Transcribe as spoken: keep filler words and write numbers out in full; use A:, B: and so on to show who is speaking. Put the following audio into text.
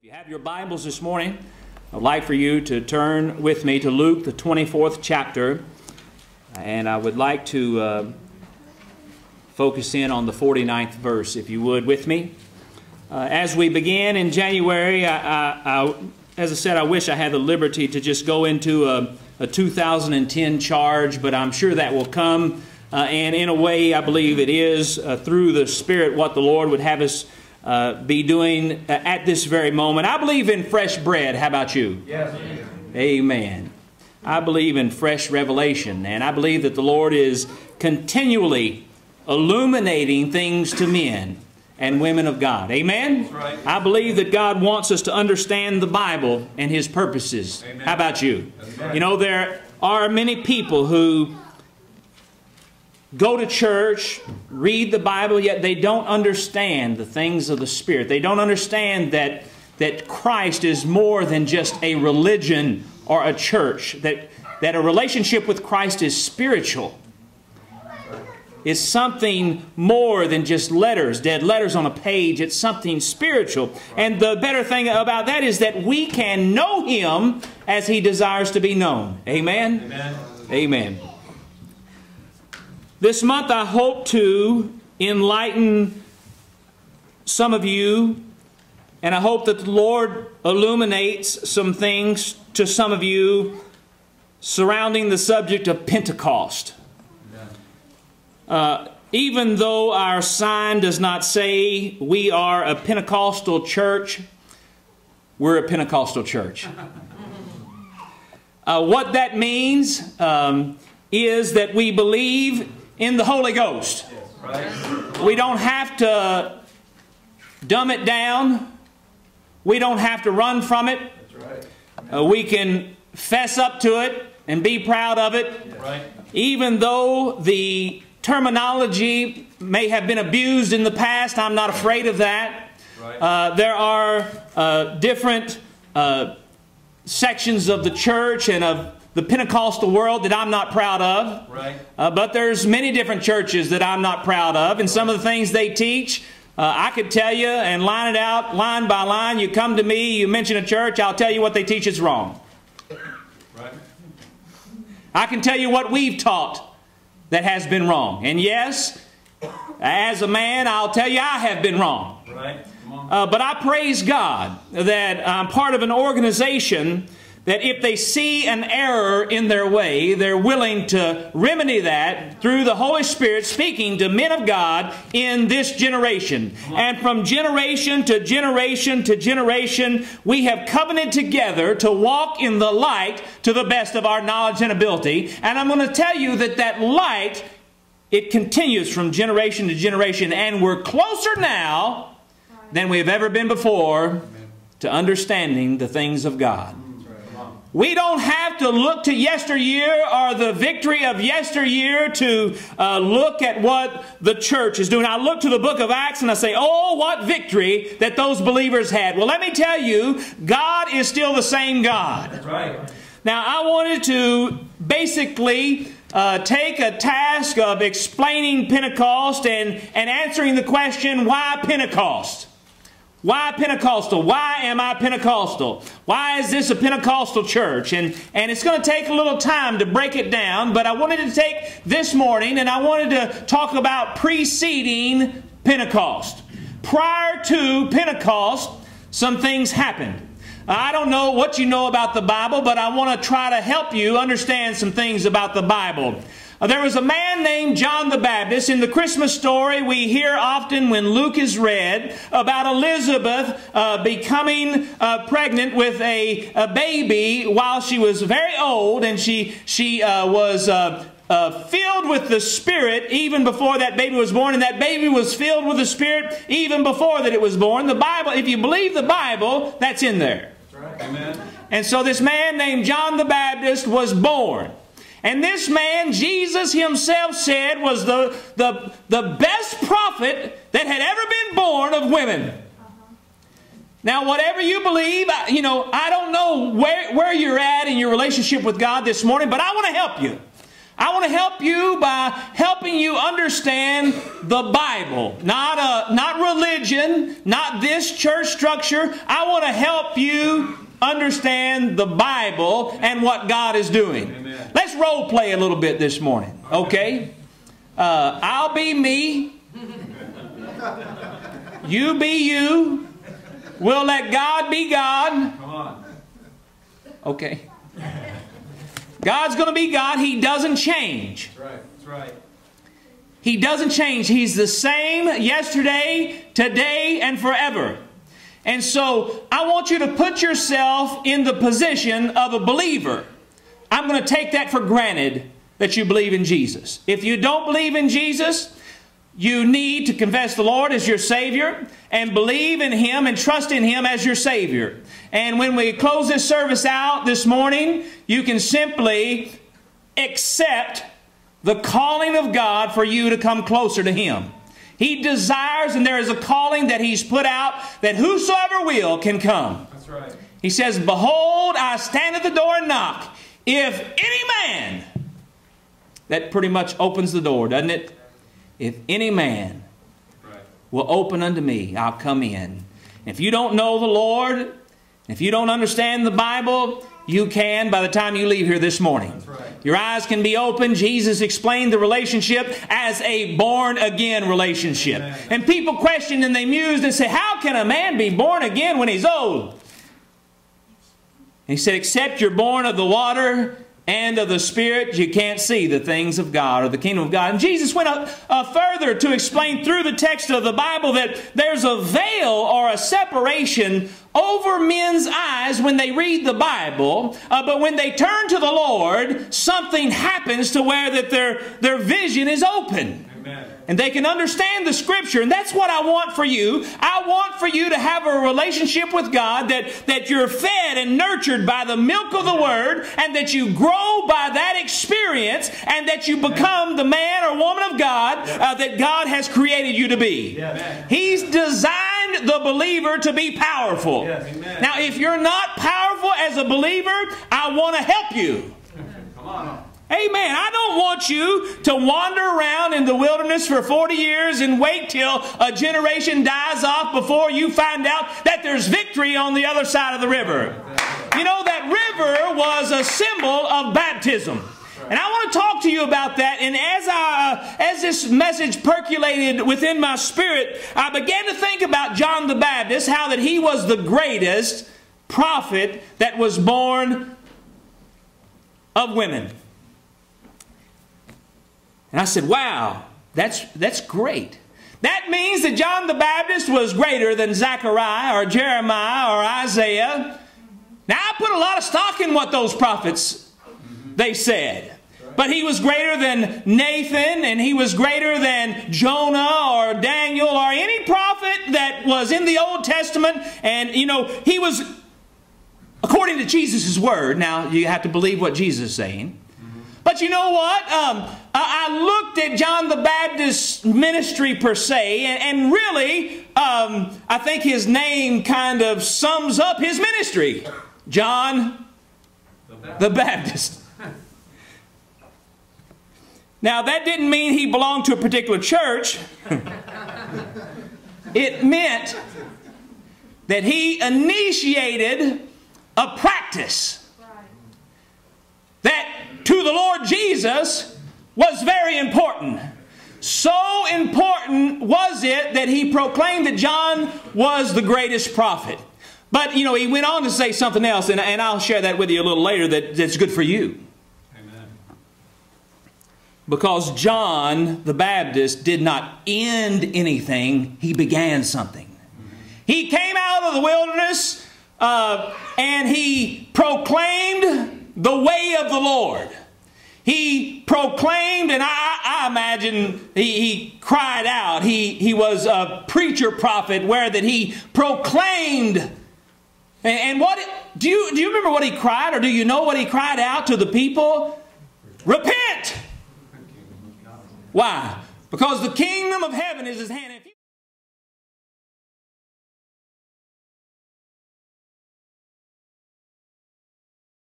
A: You have your Bibles this morning. I'd like for you to turn with me to Luke, the twenty-fourth chapter, and I would like to uh, focus in on the forty-ninth verse, if you would, with me. Uh, as we begin in January, I, I, I, as I said, I wish I had the liberty to just go into a, a two thousand ten charge, but I'm sure that will come, uh, and in a way, I believe it is, uh, through the Spirit, what the Lord would have us Uh, be doing uh, at this very moment. I believe in fresh bread. How about you?
B: Yes.
A: Amen. I believe in fresh revelation, and I believe that the Lord is continually illuminating things to men and women of God. Amen?
B: That's right.
A: I believe that God wants us to understand the Bible and His purposes.
B: Amen.
A: How about you?
B: That's right.
A: You know, there are many people who go to church, read the Bible, yet they don't understand the things of the Spirit. They don't understand that, that Christ is more than just a religion or a church. That, that a relationship with Christ is spiritual. It's something more than just letters, dead letters on a page. It's something spiritual. And the better thing about that is that we can know Him as He desires to be known. Amen?
B: Amen.
A: Amen. This month I hope to enlighten some of you, and I hope that the Lord illuminates some things to some of you surrounding the subject of Pentecost. Uh, even though our sign does not say we are a Pentecostal church, we're a Pentecostal church. Uh, what that means um, is that we believe in the Holy Ghost.
B: Right.
A: We don't have to dumb it down. We don't have to run from it.
B: That's right.
A: Uh, we can fess up to it and be proud of it.
B: Right.
A: Even though the terminology may have been abused in the past, I'm not afraid of that.
B: Right.
A: Uh, there are uh, different uh, sections of the church and of the Pentecostal world that I'm not proud of.
B: Right.
A: Uh, but there's many different churches that I'm not proud of. And some of the things they teach, uh, I could tell you and line it out line by line. You come to me, you mention a church, I'll tell you what they teach is wrong.
B: Right.
A: I can tell you what we've taught that has been wrong. And yes, as a man, I'll tell you I have been wrong.
B: Right. Come on.
A: Uh, but I praise God that I'm part of an organization that if they see an error in their way, they're willing to remedy that through the Holy Spirit speaking to men of God in this generation. And from generation to generation to generation, we have covenanted together to walk in the light to the best of our knowledge and ability. And I'm going to tell you that that light, it continues from generation to generation. And we're closer now than we've ever been before to understanding the things of God. We don't have to look to yesteryear or the victory of yesteryear to uh, look at what the church is doing. I look to the book of Acts and I say, oh, what victory that those believers had. Well, let me tell you, God is still the same God.
B: That's right.
A: Now, I wanted to basically uh, take a task of explaining Pentecost and, and answering the question, why Pentecost? Why Pentecostal? Why am I Pentecostal? Why is this a Pentecostal church? And, and it's going to take a little time to break it down, but I wanted to take this morning and I wanted to talk about preceding Pentecost. Prior to Pentecost, some things happened. I don't know what you know about the Bible, but I want to try to help you understand some things about the Bible. There was a man named John the Baptist. In the Christmas story, we hear often when Luke is read about Elizabeth uh, becoming uh, pregnant with a, a baby while she was very old, and she, she uh, was uh, uh, filled with the Spirit even before that baby was born, and that baby was filled with the Spirit even before that it was born. The Bible, if you believe the Bible, that's in there.
B: That's right. Amen.
A: And so this man named John the Baptist was born. And this man, Jesus Himself said, was the, the, the best prophet that had ever been born of women. Now, whatever you believe, you know, I don't know where, where you're at in your relationship with God this morning, but I want to help you. I want to help you by helping you understand the Bible. Not, a, not religion, not this church structure. I want to help you understand the Bible and what God is doing. Amen. Let's role play a little bit this morning, okay? Uh, I'll be me. You be you. We'll let God be God.
B: Come on.
A: Okay. God's going to be God. He doesn't change.
B: That's right. That's right.
A: He doesn't change. He's the same yesterday, today, and forever. And so I want you to put yourself in the position of a believer. I'm going to take that for granted that you believe in Jesus. If you don't believe in Jesus, you need to confess the Lord as your Savior and believe in Him and trust in Him as your Savior. And when we close this service out this morning, you can simply accept the calling of God for you to come closer to Him. He desires, and there is a calling that He's put out, that whosoever will can come.
B: That's right.
A: He says, behold, I stand at the door and knock. If any man, that pretty much opens the door, doesn't it? If any man right. will open unto me, I'll come in. If you don't know the Lord, if you don't understand the Bible, you can by the time you leave here this morning.
B: That's right.
A: Your eyes can be open. Jesus explained the relationship as a born-again relationship. Amen. And people question and they muse and say, how can a man be born again when he's old? And he said, except you're born of the water and of the Spirit, you can't see the things of God or the kingdom of God. And Jesus went up uh, further to explain through the text of the Bible that there's a veil or a separation over men's eyes when they read the Bible, uh, but when they turn to the Lord, something happens to where that their, their vision is open. Amen. And they can understand the Scripture. And that's what I want for you. I want for you to have a relationship with God, that, that you're fed and nurtured by the milk of the Word, and that you grow by that experience, and that you become the man or woman of God uh, that God has created you to be. Yes. He's designed the believer to be powerful. Yes. Now, if you're not powerful as a believer, I want to help you. Come on. Amen. I don't want you to wander around in the wilderness for forty years and wait till a generation dies off before you find out that there's victory on the other side of the river. You know, that river was a symbol of baptism. And I want to talk to you about that. And as I, uh, as this message percolated within my spirit, I began to think about John the Baptist, how that he was the greatest prophet that was born of women. And I said, wow, that's, that's great. That means that John the Baptist was greater than Zechariah or Jeremiah or Isaiah. Now, I put a lot of stock in what those prophets, they said. But he was greater than Nathan, and he was greater than Jonah or Daniel or any prophet that was in the Old Testament. And, you know, he was, according to Jesus' word, now you have to believe what Jesus is saying. But you know what? Um, I looked at John the Baptist's ministry per se, and, and really, um, I think his name kind of sums up his ministry. John the Baptist. The Baptist. Now, that didn't mean he belonged to a particular church. It meant that he initiated a practice that to the Lord Jesus was very important. So important was it that he proclaimed that John was the greatest prophet. But, you know, he went on to say something else, and, and I'll share that with you a little later, that, that's good for you. Amen. Because John the Baptist did not end anything, he began something. Mm-hmm. He came out of the wilderness uh, and he proclaimed the way of the Lord. He proclaimed, and I, I imagine he, he cried out. He, he was a preacher prophet where that he proclaimed. And, and what do you, do you remember what he cried, or do you know what he cried out to the people? Repent! Why? Because the kingdom of heaven is his hand.